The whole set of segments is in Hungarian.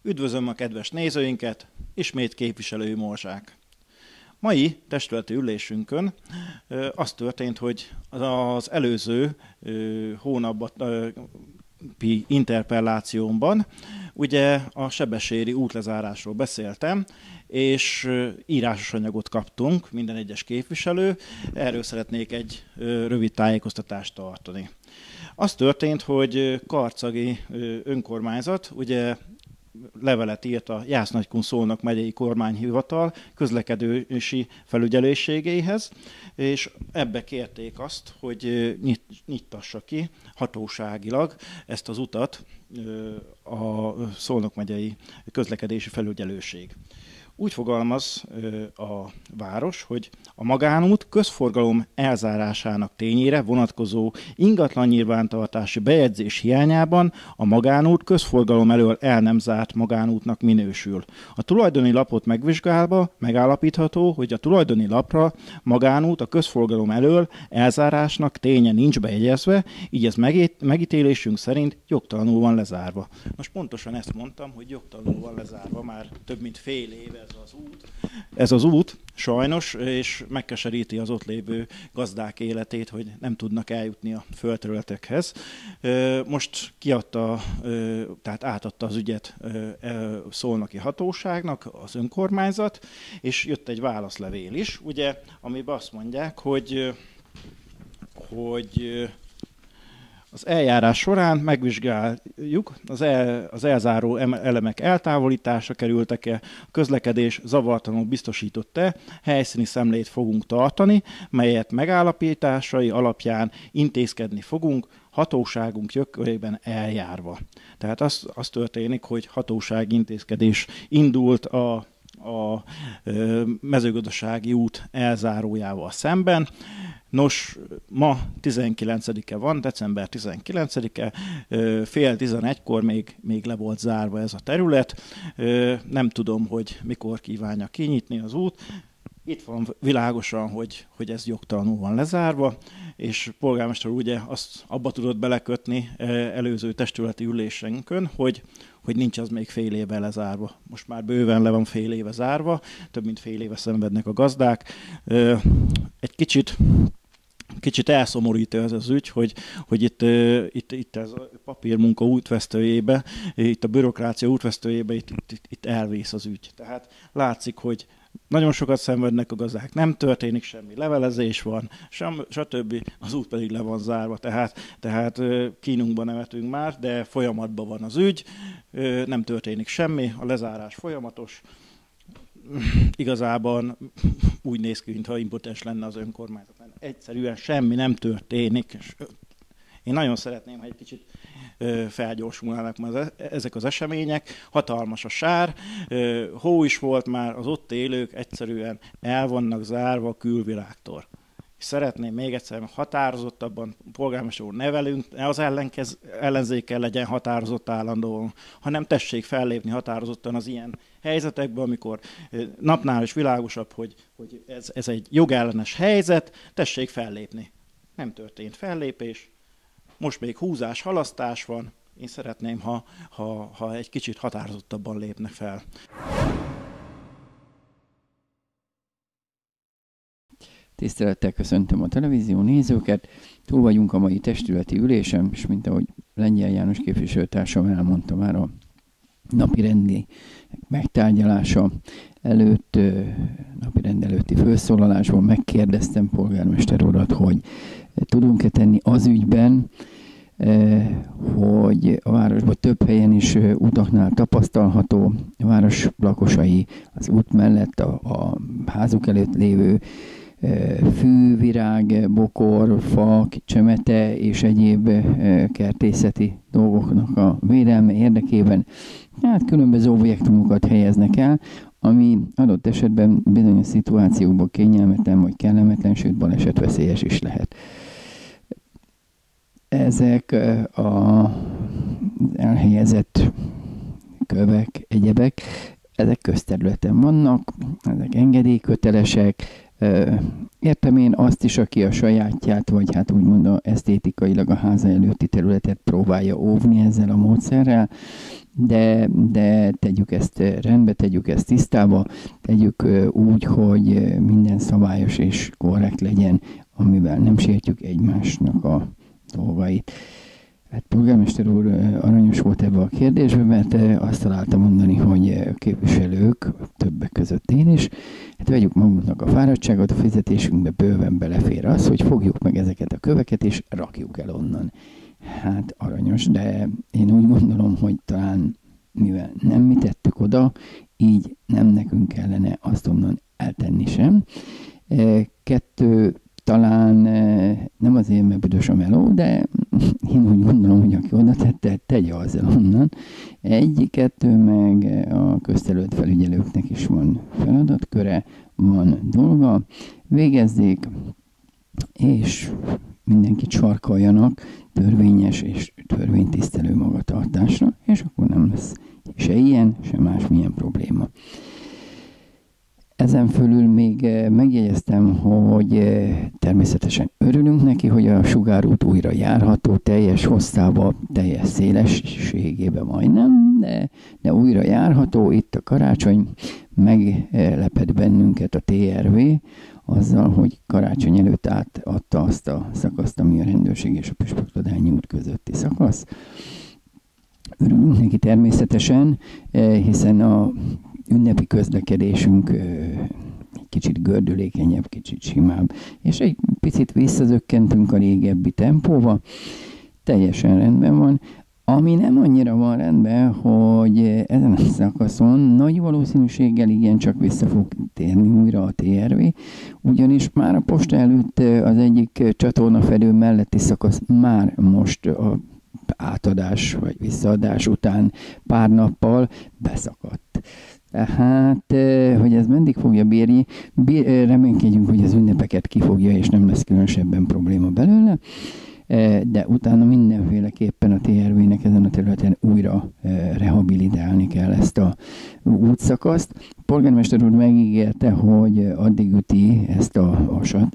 Üdvözlöm a kedves nézőinket, ismét képviselői morzsák. Mai testületi ülésünkön az történt, hogy az előző hónapi interpellációmban ugye a sebesséri útlezárásról beszéltem, és írásos anyagot kaptunk minden egyes képviselő. Erről szeretnék egy rövid tájékoztatást tartani. Az történt, hogy Karcagi önkormányzat ugye levelet írt a Jász-Nagykun-Szolnok megyei kormányhivatal közlekedési felügyelőségeihez, és ebbe kérték azt, hogy nyitassa ki hatóságilag ezt az utat a Szolnok megyei közlekedési felügyelőség. Úgy fogalmaz a város, hogy a magánút közforgalom elzárásának tényére vonatkozó ingatlan nyilvántartási bejegyzés hiányában a magánút közforgalom elől el nem zárt magánútnak minősül. A tulajdoni lapot megvizsgálva megállapítható, hogy a tulajdoni lapra magánút a közforgalom elől elzárásnak ténye nincs bejegyezve, így ez megítélésünk szerint jogtalanul van lezárva. Most pontosan ezt mondtam, hogy jogtalanul van lezárva már több mint fél éve ez az út sajnos, és megkeseríti az ott lévő gazdák életét, hogy nem tudnak eljutni a földterületekhez. Most tehát átadta az ügyet szolnoki hatóságnak az önkormányzat, és jött egy válaszlevél is, ugye, amiben azt mondják, hogy az eljárás során megvizsgáljuk, az elzáró elemek eltávolításra kerültek-e, a közlekedés zavartalanul biztosított-e, helyszíni szemlét fogunk tartani, melyet megállapításai alapján intézkedni fogunk, hatóságunk jogkörében eljárva. Tehát az történik, hogy hatósági intézkedés indult a mezőgazdasági út elzárójával szemben. Nos, ma 19-e van, december 19-e, fél 11-kor még le volt zárva ez a terület. Nem tudom, hogy mikor kívánja kinyitni az út. Itt van világosan, hogy ez jogtalanul van lezárva, és polgármester ugye azt abba tudott belekötni előző testületi ülésünkön, hogy nincs az még fél éve lezárva. Most már bőven le van fél éve zárva, több mint fél éve szenvednek a gazdák. Egy kicsit elszomorító ez az ügy, hogy itt ez a papírmunka útvesztőjébe, itt a bürokrácia útvesztőjébe, itt elvész az ügy. Tehát látszik, hogy nagyon sokat szenvednek a gazdák, nem történik semmi, levelezés van, stb. Az út pedig le van zárva, tehát kínunkban nevetünk már, de folyamatban van az ügy, nem történik semmi, a lezárás folyamatos. Igazában úgy néz ki, mintha impotens lenne az önkormányzat. Egyszerűen semmi nem történik. Én nagyon szeretném, ha egy kicsit felgyorsulnának ezek az események. Hatalmas a sár, hó is volt már, az ott élők egyszerűen el vannak zárva a külvilágtól. És szeretném még egyszer határozottabban, polgármester úr, ne az ellenzékkel legyen határozott állandóan, hanem tessék fellépni határozottan az ilyen helyzetekben, amikor napnál is világosabb, hogy ez egy jogellenes helyzet, tessék fellépni. Nem történt fellépés, most még húzás, halasztás van, én szeretném, ha egy kicsit határozottabban lépnek fel. Tisztelettel köszöntöm a televízió nézőket. Túl vagyunk a mai testületi ülésen, és mint ahogy Lengyel János képviselőtársam elmondta már a napirendi megtárgyalása előtt, napirend előtti felszólalásban megkérdeztem polgármester urat, hogy tudunk-e tenni az ügyben, hogy a városban több helyen is utaknál tapasztalható, a város lakosai az út mellett a házuk előtt lévő fű, virág, bokor, fak, csemete és egyéb kertészeti dolgoknak a védelme érdekében különböző objektumokat helyeznek el, ami adott esetben bizonyos szituációkban kényelmetlen vagy kellemetlen, sőt balesetveszélyes is lehet. Ezek az elhelyezett kövek, egyebek, ezek közterületen vannak, ezek engedélykötelesek. Értem én azt is, aki a sajátját, vagy hát úgymond esztétikailag a háza előtti területet próbálja óvni ezzel a módszerrel, de tegyük ezt rendbe, tegyük ezt tisztába, tegyük úgy, hogy minden szabályos és korrekt legyen, amivel nem sértjük egymásnak a dolgait. Hát polgármester úr aranyos volt ebbe a kérdésbe, mert azt találta mondani, hogy képviselők, többek között én is, hát vegyük magunknak a fáradtságot, a fizetésünkbe bőven belefér az, hogy fogjuk meg ezeket a köveket, és rakjuk el onnan. Hát aranyos, de én úgy gondolom, hogy talán mivel nem mi tettük oda, így nem nekünk kellene azt onnan eltenni sem. Kettő, talán nem azért, mert büdös a meló, de én úgy gondolom, hogy aki oda tette, tegye azzal onnan. Kettő, meg a közterület felügyelőknek is van feladatköre, van dolga, végezzék, és mindenkit sarkaljanak törvényes és törvénytisztelő magatartásra, és akkor nem lesz se ilyen, se másmilyen probléma. Ezen fölül még megjegyeztem, hogy természetesen örülünk neki, hogy a sugárút újra járható, teljes hosszában, teljes szélességében majdnem, de újra járható. Itt a karácsony meglepett bennünket a TRV, azzal, hogy karácsony előtt átadta azt a szakaszt, ami a rendőrség és a Püspökladányi út közötti szakasz. Örülünk neki természetesen, hiszen a ünnepi közlekedésünk egy kicsit gördülékenyebb, kicsit simább, és egy picit visszazökkentünk a régebbi tempóba, teljesen rendben van. Ami nem annyira van rendben, hogy ezen a szakaszon nagy valószínűséggel igencsak vissza fog térni újra a TRV, ugyanis már a posta előtt az egyik csatornafedő melletti szakasz már most a átadás vagy visszaadás után pár nappal beszakadt. Tehát, hogy ez meddig fogja bírni, reménykedjünk, hogy az ünnepeket kifogja, és nem lesz különösebben probléma belőle, de utána mindenféleképpen a TRV-nek ezen a területen újra rehabilitálni kell ezt a útszakaszt. A polgármester úr megígérte, hogy addig üti ezt a vasat,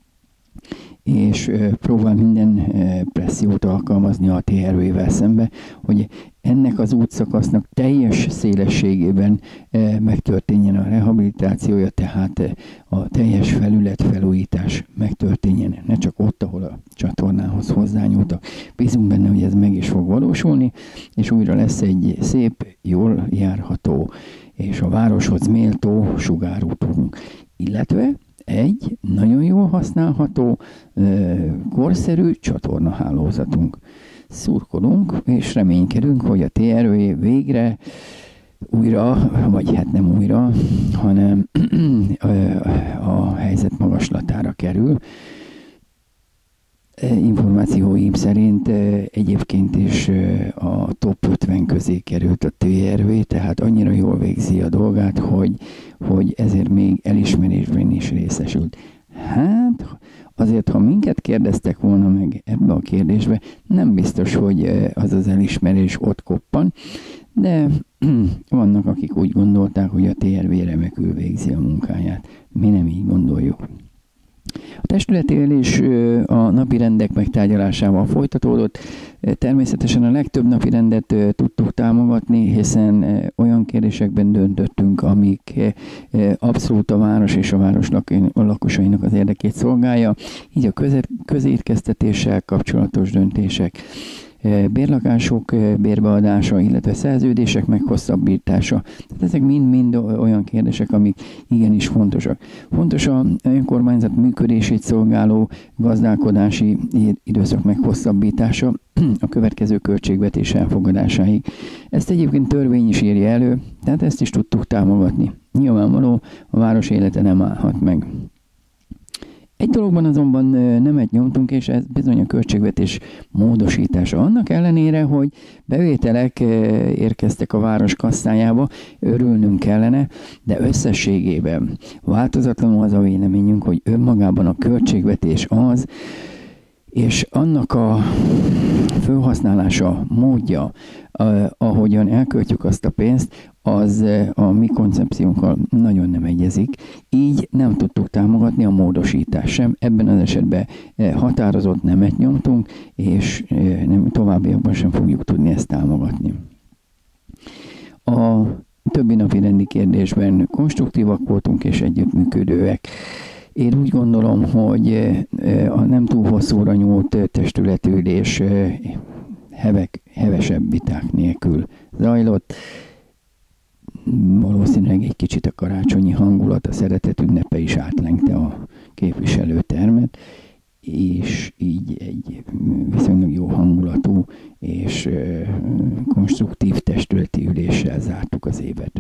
és próbál minden pressziót alkalmazni a TRV-vel szembe, hogy ennek az útszakasznak teljes szélességében megtörténjen a rehabilitációja, tehát a teljes felületfelújítás megtörténjen, ne csak ott, ahol a csatornához hozzányúltak. Bízunk benne, hogy ez meg is fog valósulni, és újra lesz egy szép, jól járható és a városhoz méltó sugárútunk, illetve egy nagyon jól használható, korszerű csatornahálózatunk. Szurkolunk és reménykedünk, hogy a TRV végre újra, vagy hát nem újra, hanem a helyzet magaslatára kerül. Információim szerint egyébként is a top 50 közé került a TRV, tehát annyira jól végzi a dolgát, hogy ezért még elismerésben is részesült. Hát, azért, ha minket kérdeztek volna meg ebbe a kérdésbe, nem biztos, hogy az az elismerés ott koppan, de vannak, akik úgy gondolták, hogy a TRV remekül végzi a munkáját. Mi nem így gondoljuk. A testületi ülés a napirendek megtárgyalásával folytatódott. Természetesen a legtöbb napirendet tudtuk támogatni, hiszen olyan kérdésekben döntöttünk, amik abszolút a város és a város lakosainak az érdekét szolgálja. Így a közétkeztetéssel kapcsolatos döntések, bérlakások bérbeadása, illetve szerződések meghosszabbítása. Tehát ezek mind-mind olyan kérdések, amik igenis fontosak. Fontos a önkormányzat működését szolgáló gazdálkodási időszak meghosszabbítása a következő költségvetés elfogadásáig. Ezt egyébként törvény is írja elő, tehát ezt is tudtuk támogatni. Nyilvánvaló, a város élete nem állhat meg. Egy dologban azonban nemet nyomtunk, és ez bizony a költségvetés módosítása. Annak ellenére, hogy bevételek érkeztek a város kasszájába, örülnünk kellene, de összességében változatlanul az a véleményünk, hogy önmagában a költségvetés az, és annak a felhasználása, módja, ahogyan elköltjük azt a pénzt, az a mi koncepciónkkal nagyon nem egyezik. Így nem tudtuk támogatni a módosítást sem. Ebben az esetben határozott nemet nyomtunk, és továbbiakban sem fogjuk tudni ezt támogatni. A többi napi rendi kérdésben konstruktívak voltunk és együttműködőek. Én úgy gondolom, hogy a nem túl hosszúra nyúlt testületülés hevesebb viták nélkül zajlott. Valószínűleg egy kicsit a karácsonyi hangulat, a szeretet ünnepe is átlengte a képviselőtermet, és így egy viszonylag jó hangulatú és konstruktív testületi üléssel zártuk az évet.